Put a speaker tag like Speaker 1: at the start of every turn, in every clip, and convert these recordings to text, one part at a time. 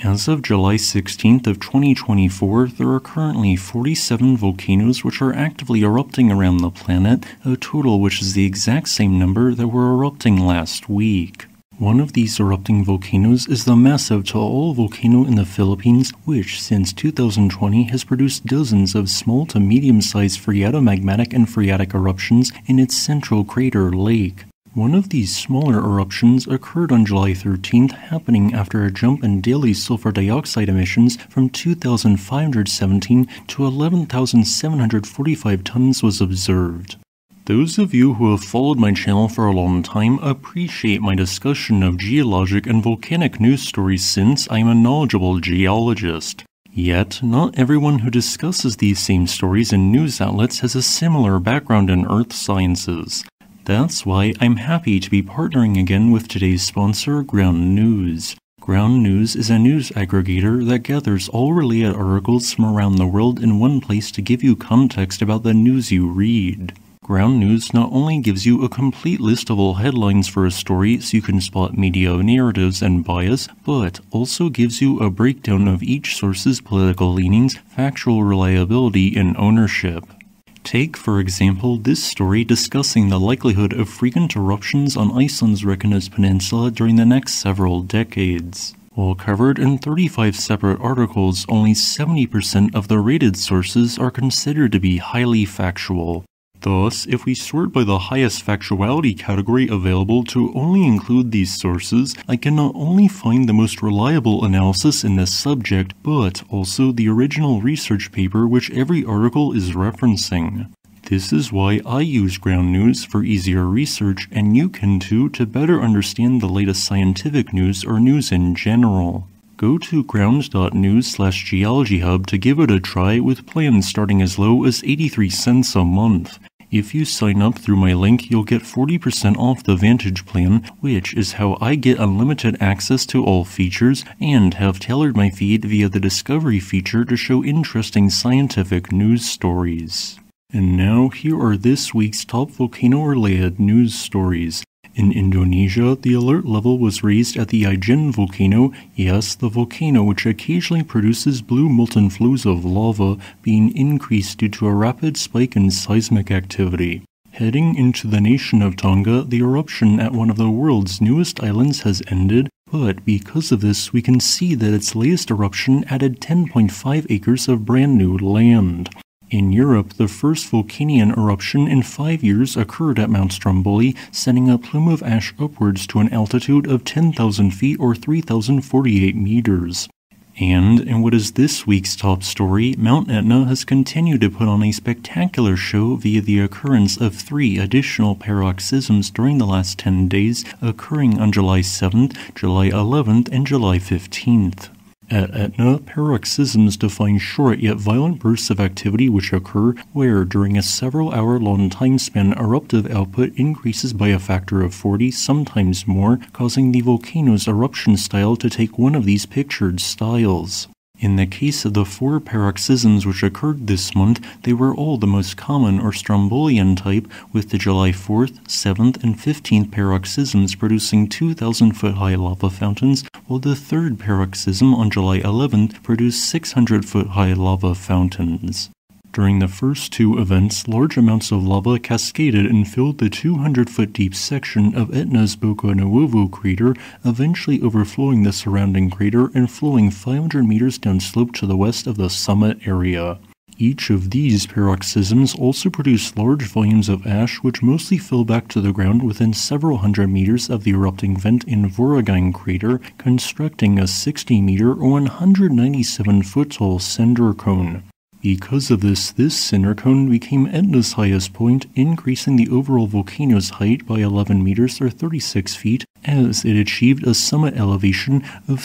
Speaker 1: As of July 16th of 2024, there are currently 47 volcanoes which are actively erupting around the planet, a total which is the exact same number that were erupting last week. One of these erupting volcanoes is the massive Taal volcano in the Philippines, which since 2020 has produced dozens of small to medium-sized phreatomagmatic and phreatic eruptions in its central crater lake. One of these smaller eruptions occurred on July 13th, happening after a jump in daily sulfur dioxide emissions from 2,517 to 11,745 tons was observed. Those of you who have followed my channel for a long time appreciate my discussion of geologic and volcanic news stories since I am a knowledgeable geologist. Yet, not everyone who discusses these same stories in news outlets has a similar background in earth sciences. That's why I'm happy to be partnering again with today's sponsor, Ground News. Ground News is a news aggregator that gathers all related articles from around the world in one place to give you context about the news you read. Ground News not only gives you a complete list of all headlines for a story so you can spot media narratives and bias, but also gives you a breakdown of each source's political leanings, factual reliability, and ownership. Take, for example, this story discussing the likelihood of frequent eruptions on Iceland's Reykjanes Peninsula during the next several decades. While covered in 35 separate articles, only 70% of the rated sources are considered to be highly factual. Thus, if we sort by the highest factuality category available to only include these sources, I can not only find the most reliable analysis in this subject, but also the original research paper which every article is referencing. This is why I use Ground News for easier research, and you can too to better understand the latest scientific news or news in general. Go to ground.news/geologyhub to give it a try with plans starting as low as 83 cents a month. If you sign up through my link, you'll get 40% off the Vantage plan, which is how I get unlimited access to all features and have tailored my feed via the Discovery feature to show interesting scientific news stories. And now, here are this week's top volcano-related news stories. In Indonesia, the alert level was raised at the Ijen volcano, yes, the volcano which occasionally produces blue molten flows of lava, being increased due to a rapid spike in seismic activity. Heading into the nation of Tonga, the eruption at one of the world's newest islands has ended, but because of this we can see that its latest eruption added 10.5 acres of brand new land. In Europe, the first volcanic eruption in 5 years occurred at Mount Stromboli, sending a plume of ash upwards to an altitude of 10,000 feet or 3,048 meters. And, in what is this week's top story, Mount Etna has continued to put on a spectacular show via the occurrence of 3 additional paroxysms during the last 10 days, occurring on July 7th, July 11th, and July 15th. At Etna, paroxysms define short yet violent bursts of activity which occur where, during a several-hour-long time span, eruptive output increases by a factor of 40, sometimes more, causing the volcano's eruption style to take one of these pictured styles. In the case of the 4 paroxysms which occurred this month, they were all the most common or Strombolian type, with the July 4th, 7th, and 15th paroxysms producing 2,000-foot-high lava fountains, while the 3rd paroxysm on July 11th produced 600-foot-high lava fountains. During the first 2 events, large amounts of lava cascaded and filled the 200-foot-deep section of Etna's Boca Nuovo crater, eventually overflowing the surrounding crater and flowing 500 meters downslope to the west of the summit area. Each of these paroxysms also produced large volumes of ash which mostly fell back to the ground within several hundred meters of the erupting vent in Voragine crater, constructing a 60-meter or 197-foot-tall cinder cone. Because of this cinder cone became Etna's highest point, increasing the overall volcano's height by 11 meters or 36 feet, as it achieved a summit elevation of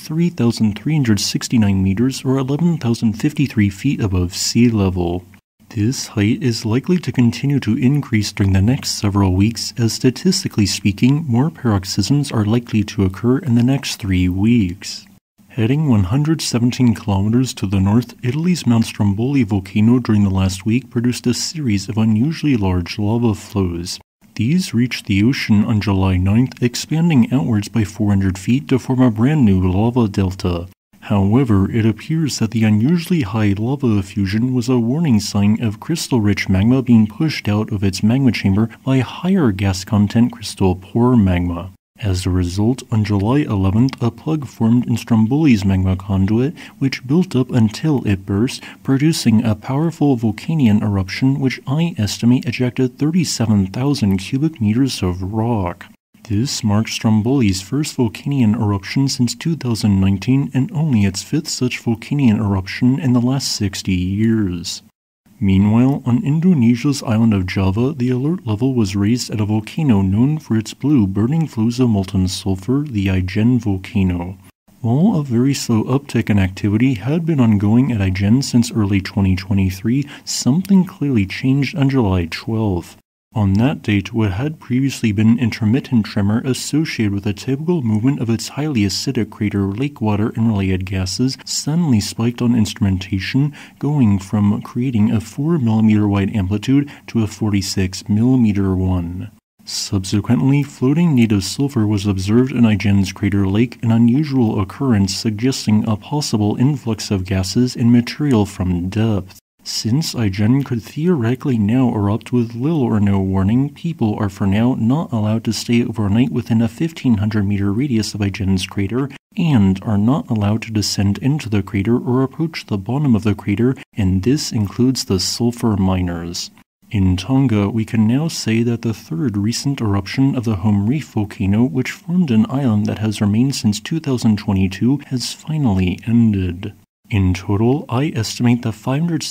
Speaker 1: 3,369 meters or 11,053 feet above sea level. This height is likely to continue to increase during the next several weeks, as statistically speaking, more paroxysms are likely to occur in the next 3 weeks. Heading 117 kilometers to the north, Italy's Mount Stromboli volcano during the last week produced a series of unusually large lava flows. These reached the ocean on July 9th, expanding outwards by 400 feet to form a brand new lava delta. However, it appears that the unusually high lava effusion was a warning sign of crystal-rich magma being pushed out of its magma chamber by higher gas content crystal-poor magma. As a result, on July 11th, a plug formed in Stromboli's magma conduit, which built up until it burst, producing a powerful volcanic eruption which I estimate ejected 37,000 cubic meters of rock. This marks Stromboli's first volcanic eruption since 2019 and only its fifth such volcanic eruption in the last 60 years. Meanwhile, on Indonesia's island of Java, the alert level was raised at a volcano known for its blue burning flows of molten sulfur, the Ijen volcano. While a very slow uptick in activity had been ongoing at Ijen since early 2023, something clearly changed on July 12th. On that date, what had previously been intermittent tremor associated with a typical movement of its highly acidic crater lake water and related gases suddenly spiked on instrumentation, going from creating a 4 mm wide amplitude to a 46 mm one. Subsequently, floating native sulfur was observed in Ijen's crater lake, an unusual occurrence suggesting a possible influx of gases and material from depth. Since Ijen could theoretically now erupt with little or no warning, people are for now not allowed to stay overnight within a 1,500-meter radius of Ijen's crater, and are not allowed to descend into the crater or approach the bottom of the crater, and this includes the sulfur miners. In Tonga, we can now say that the third recent eruption of the Home Reef volcano, which formed an island that has remained since 2022, has finally ended. In total, I estimate that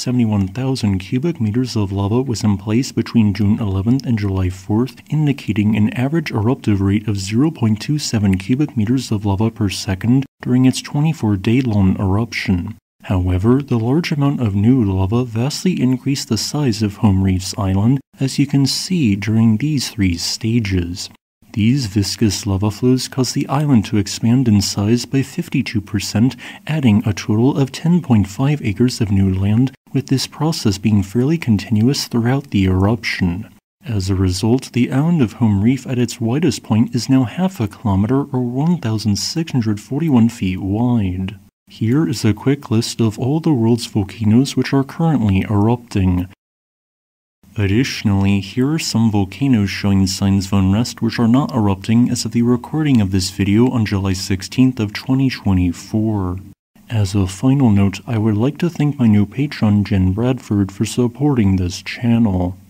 Speaker 1: 571,000 cubic meters of lava was in place between June 11th and July 4th, indicating an average eruptive rate of 0.27 cubic meters of lava per second during its 24-day-long eruption. However, the large amount of new lava vastly increased the size of Home Reef's island, as you can see during these three stages. These viscous lava flows caused the island to expand in size by 52%, adding a total of 10.5 acres of new land, with this process being fairly continuous throughout the eruption. As a result, the island of Home Reef at its widest point is now half a kilometer or 1,641 feet wide. Here is a quick list of all the world's volcanoes which are currently erupting. Additionally, here are some volcanoes showing signs of unrest which are not erupting as of the recording of this video on July 16th of 2024. As a final note, I would like to thank my new patron Jen Bradford for supporting this channel.